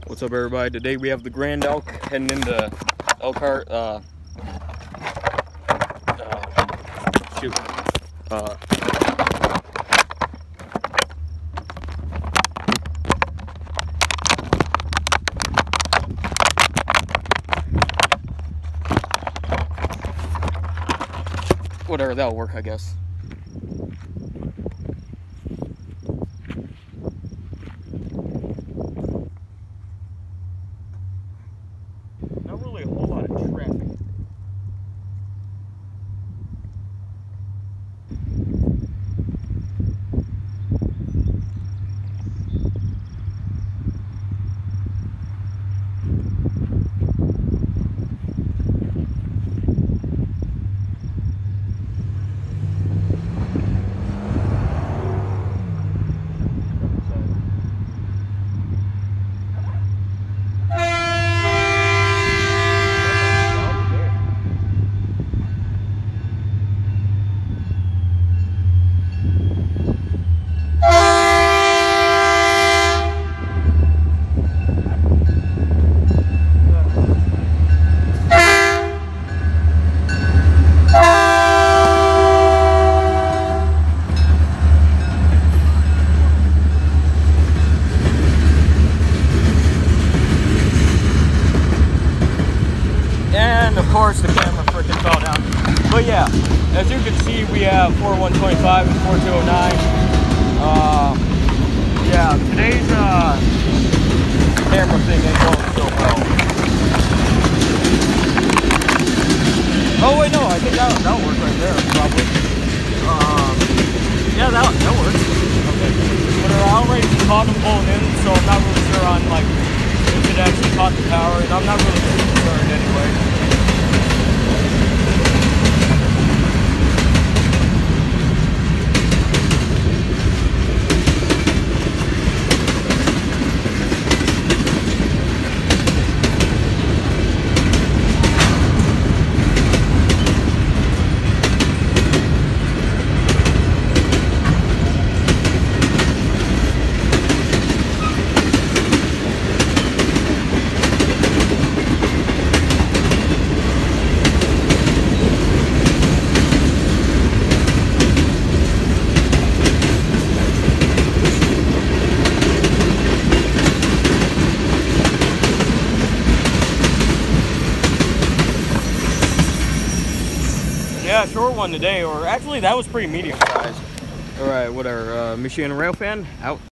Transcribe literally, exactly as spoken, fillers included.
What's up, everybody? Today we have the Grand Elk heading into Elkhart. Uh, uh, shoot. Uh, whatever, that'll work, I guess. Not really a whole lot of traffic. And of course the camera freaking fell down. But yeah, as you can see, we have four one two five and four two oh nine. Uh, yeah, today's uh, camera thing ain't going so well. Oh wait, no, I think that that'll work right there probably. Um, yeah, that that works. Okay, but I already caught them pulling in, so I'm not really sure on like if it actually caught the power, and I'm not really concerned anyway. Yeah, short one today, or actually that was pretty medium sized. All right, whatever. Uh, Michigan Rail Fan out.